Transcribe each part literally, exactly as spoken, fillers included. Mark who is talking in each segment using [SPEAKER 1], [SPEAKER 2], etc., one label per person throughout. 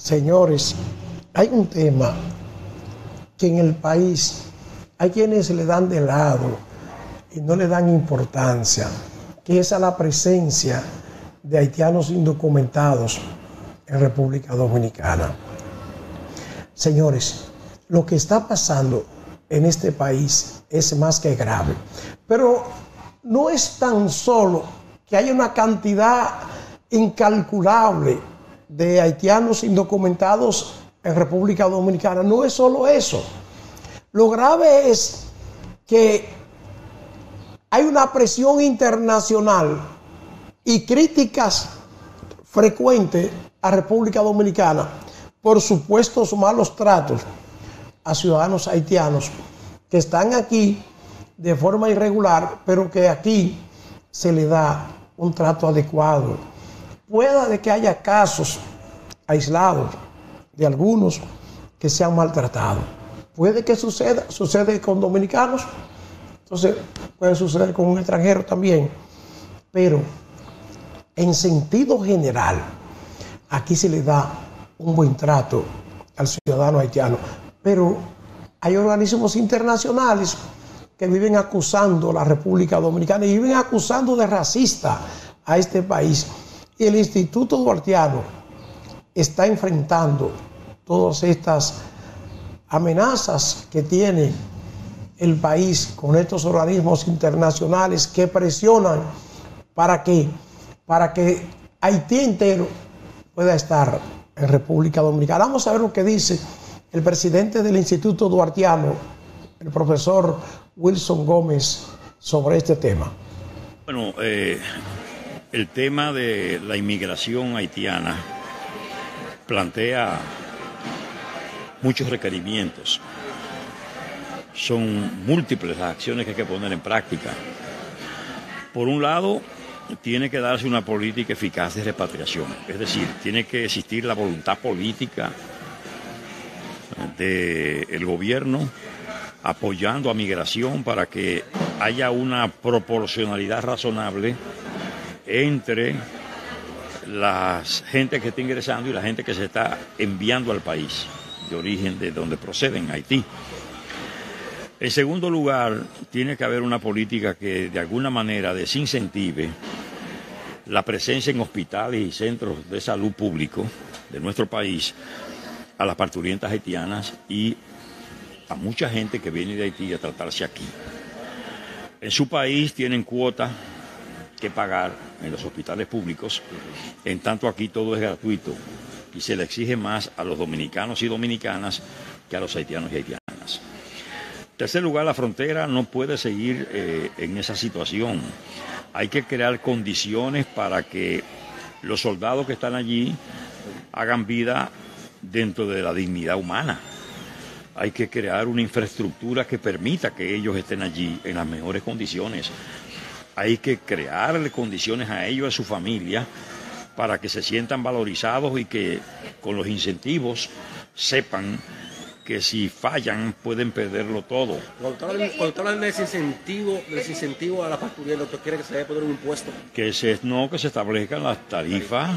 [SPEAKER 1] Señores, hay un tema que en el país hay quienes le dan de lado y no le dan importancia, que es a la presencia de haitianos indocumentados en República Dominicana. Señores, lo que está pasando en este país es más que grave, pero no es tan solo que hay una cantidad incalculable de haitianos indocumentados en República Dominicana, no es solo eso. Lo grave es que hay una presión internacional y críticas frecuentes a República Dominicana por supuestos malos tratos a ciudadanos haitianos que están aquí de forma irregular, pero que aquí se le da un trato adecuado. Pueda de que haya casos aislados de algunos que se han maltratado. Puede que suceda, sucede con dominicanos, entonces puede suceder con un extranjero también. Pero en sentido general, aquí se le da un buen trato al ciudadano haitiano. Pero hay organismos internacionales que viven acusando a la República Dominicana y viven acusando de racista a este país. Y el Instituto Duartiano está enfrentando todas estas amenazas que tiene el país con estos organismos internacionales que presionan para que, para que Haití entero pueda estar en República Dominicana. Vamos a ver lo que dice el presidente del Instituto Duartiano, el profesor Wilson Gómez, sobre este tema.
[SPEAKER 2] Bueno, eh, el tema de la inmigración haitiana plantea muchos requerimientos. Son múltiples las acciones que hay que poner en práctica. Por un lado, tiene que darse una política eficaz de repatriación, es decir, tiene que existir la voluntad política del gobierno apoyando a migración para que haya una proporcionalidad razonable entre la gente que está ingresando y la gente que se está enviando al país de origen de donde proceden, Haití. En segundo lugar, tiene que haber una política que de alguna manera desincentive la presencia en hospitales y centros de salud públicos de nuestro país a las parturientas haitianas y a mucha gente que viene de Haití a tratarse aquí. En su país tienen cuotas que pagar en los hospitales públicos, en tanto aquí todo es gratuito y se le exige más a los dominicanos y dominicanas que a los haitianos y haitianas. En tercer lugar, la frontera no puede seguir eh, en esa situación. Hay que crear condiciones para que los soldados que están allí hagan vida dentro de la dignidad humana. Hay que crear una infraestructura que permita que ellos estén allí en las mejores condiciones. Hay que crearle condiciones a ellos, a su familia, para que se sientan valorizados y que con los incentivos sepan que si fallan pueden perderlo todo.
[SPEAKER 3] Cuando hablan de desincentivo, desincentivo a la parturienta, ¿usted quiere que se debe poner un impuesto?
[SPEAKER 2] Que se, no, que se establezcan las tarifas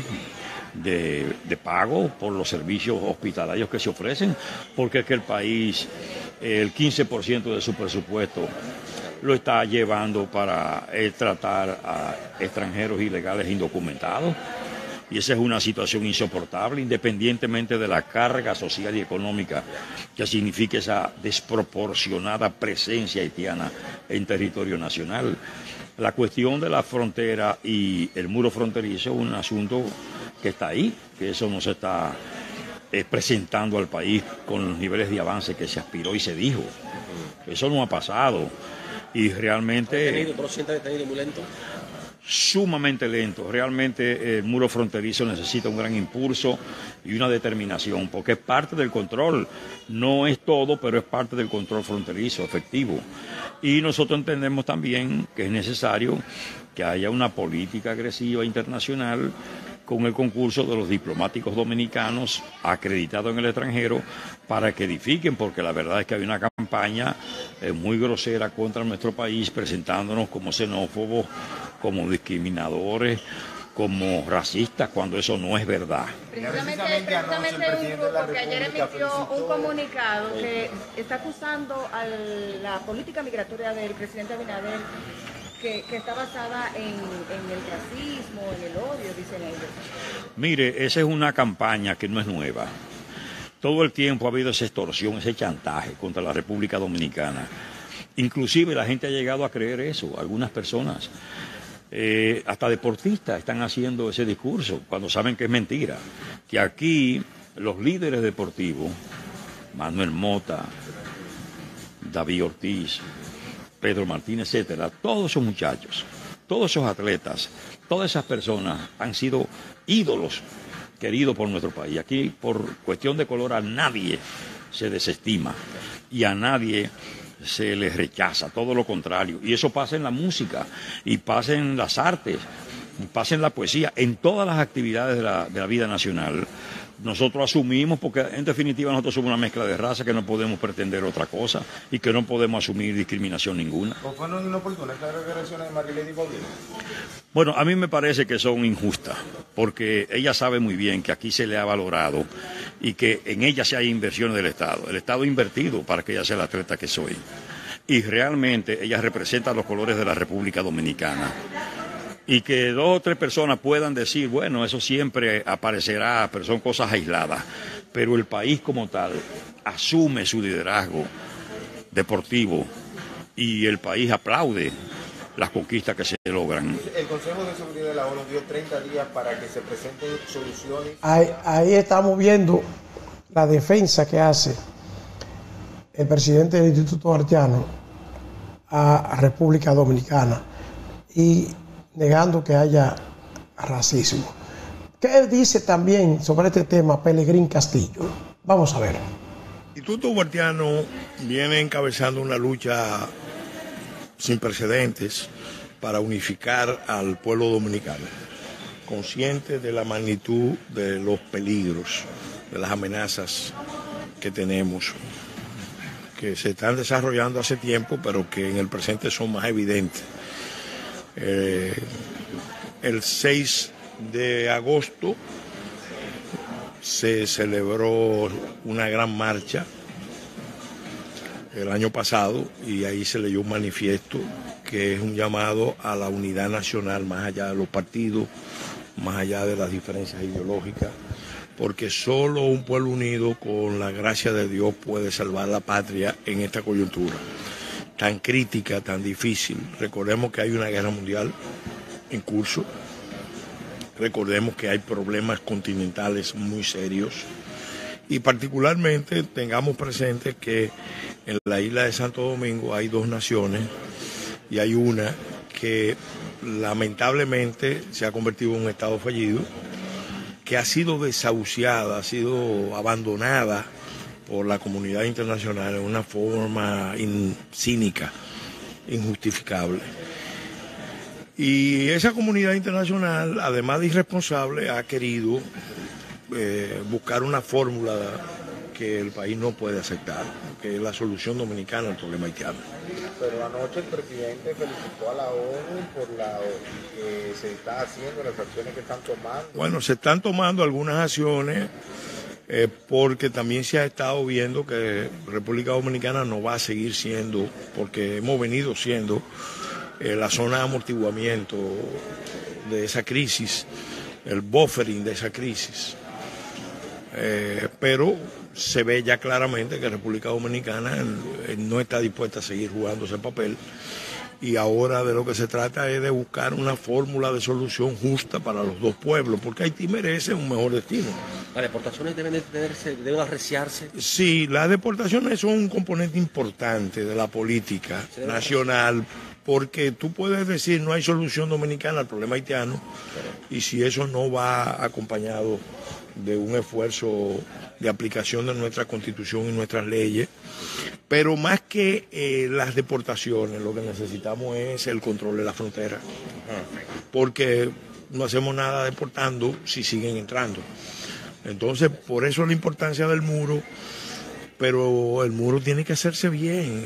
[SPEAKER 2] de, de pago por los servicios hospitalarios que se ofrecen, porque es que el país, el quince por ciento de su presupuesto lo está llevando para eh, tratar a extranjeros ilegales e indocumentados. Y esa es una situación insoportable, independientemente de la carga social y económica que signifique esa desproporcionada presencia haitiana en territorio nacional. La cuestión de la frontera y el muro fronterizo es un asunto que está ahí, que eso no se está eh, presentando al país con los niveles de avance que se aspiró y se dijo. Eso no ha pasado y realmente...
[SPEAKER 3] ¿Detenido, pero siente detenido muy lento?
[SPEAKER 2] Sumamente lento. Realmente el muro fronterizo necesita un gran impulso y una determinación, porque es parte del control. No es todo, pero es parte del control fronterizo efectivo. Y nosotros entendemos también que es necesario que haya una política agresiva internacional con el concurso de los diplomáticos dominicanos acreditados en el extranjero para que edifiquen, porque la verdad es que hay una campaña eh, muy grosera contra nuestro país, presentándonos como xenófobos, como discriminadores, como racistas cuando eso no es verdad.
[SPEAKER 4] Precisamente, precisamente un grupo que ayer emitió un comunicado que está acusando a la política migratoria del presidente Abinader que, que está basada en, en el racismo, en el odio, dicen ellos.
[SPEAKER 2] Mire, esa es una campaña que no es nueva. Todo el tiempo ha habido esa extorsión, ese chantaje contra la República Dominicana. Inclusive la gente ha llegado a creer eso, algunas personas. Eh, hasta deportistas están haciendo ese discurso cuando saben que es mentira. Que aquí los líderes deportivos, Manuel Mota, David Ortiz, Pedro Martínez, etcétera, todos esos muchachos, todos esos atletas, todas esas personas han sido ídolos queridos por nuestro país. Aquí, por cuestión de color, a nadie se desestima y a nadie se les rechaza, todo lo contrario. Y eso pasa en la música, y pasa en las artes, y pasa en la poesía, en todas las actividades de la, de la vida nacional. Nosotros asumimos, porque en definitiva nosotros somos una mezcla de raza, que no podemos pretender otra cosa y que no podemos asumir discriminación ninguna.
[SPEAKER 5] ¿O fueron inoportunas estas declaraciones de Marilady Paulino?
[SPEAKER 2] Bueno, a mí me parece que son injustas, porque ella sabe muy bien que aquí se le ha valorado y que en ella se hay inversiones del Estado. El Estado ha invertido para que ella sea la atleta que soy. Y realmente ella representa los colores de la República Dominicana. Y que dos o tres personas puedan decir, bueno, eso siempre aparecerá, pero son cosas aisladas. Pero el país como tal asume su liderazgo deportivo y el país aplaude las conquistas que se logran.
[SPEAKER 5] El Consejo de Seguridad de la ONU dio treinta días para que se presenten soluciones.
[SPEAKER 1] Ahí, ahí estamos viendo la defensa que hace el presidente del Instituto Haitiano a República Dominicana y negando que haya racismo. ¿Qué dice también sobre este tema Pelegrín Castillo? Vamos a ver.
[SPEAKER 6] El Instituto Haitiano viene encabezando una lucha sin precedentes para unificar al pueblo dominicano, consciente de la magnitud de los peligros, de las amenazas que tenemos, que se están desarrollando hace tiempo, pero que en el presente son más evidentes. Eh, el seis de agosto se celebró una gran marcha el año pasado y ahí se leyó un manifiesto que es un llamado a la unidad nacional más allá de los partidos, más allá de las diferencias ideológicas, porque solo un pueblo unido con la gracia de Dios puede salvar la patria en esta coyuntura tan crítica, tan difícil. Recordemos que hay una guerra mundial en curso, recordemos que hay problemas continentales muy serios y particularmente tengamos presente que en la isla de Santo Domingo hay dos naciones y hay una que lamentablemente se ha convertido en un estado fallido, que ha sido desahuciada, ha sido abandonada por la comunidad internacional en una forma in, cínica, injustificable. Y esa comunidad internacional, además de irresponsable, ha querido eh, buscar una fórmula que el país no puede aceptar, que es la solución dominicana al problema haitiano.
[SPEAKER 5] Pero anoche el presidente felicitó a la ONU por la que se está haciendo, las acciones que están tomando.
[SPEAKER 6] Bueno, se están tomando algunas acciones eh, porque también se ha estado viendo que República Dominicana no va a seguir siendo, porque hemos venido siendo eh, la zona de amortiguamiento de esa crisis, el buffering de esa crisis. Eh, pero se ve ya claramente que República Dominicana eh, no está dispuesta a seguir jugando ese papel y ahora de lo que se trata es de buscar una fórmula de solución justa para los dos pueblos, porque Haití merece un mejor destino.
[SPEAKER 3] ¿Las deportaciones deben, de tenerse, deben arreciarse?
[SPEAKER 6] Sí, las deportaciones son un componente importante de la política nacional, porque tú puedes decir no hay solución dominicana al problema haitiano, y si eso no va acompañado de un esfuerzo de aplicación de nuestra Constitución y nuestras leyes, pero más que eh, las deportaciones, lo que necesitamos es el control de la frontera, porque no hacemos nada deportando si siguen entrando. Entonces, por eso la importancia del muro, pero el muro tiene que hacerse bien,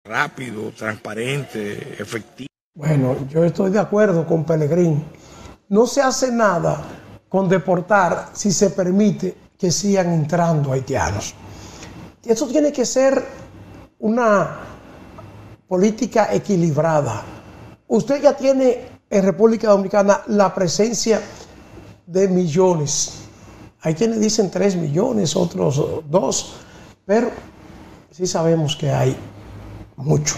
[SPEAKER 6] rápido, transparente, efectivo.
[SPEAKER 1] Bueno, yo estoy de acuerdo con Pelegrín. no se hace nada con deportar si se permite que sigan entrando haitianos. Y eso tiene que ser una política equilibrada. Usted ya tiene en República Dominicana la presencia de millones. Hay quienes dicen tres millones, otros dos, pero sí sabemos que hay mucho.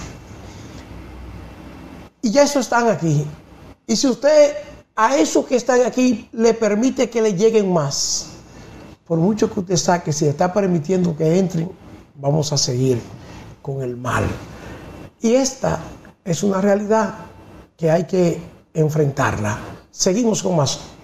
[SPEAKER 1] Y ya eso están aquí. Y si usted a esos que están aquí le permite que le lleguen más, por mucho que usted saque, si está permitiendo que entren, vamos a seguir con el mal. Y esta es una realidad que hay que enfrentarla. Seguimos con más.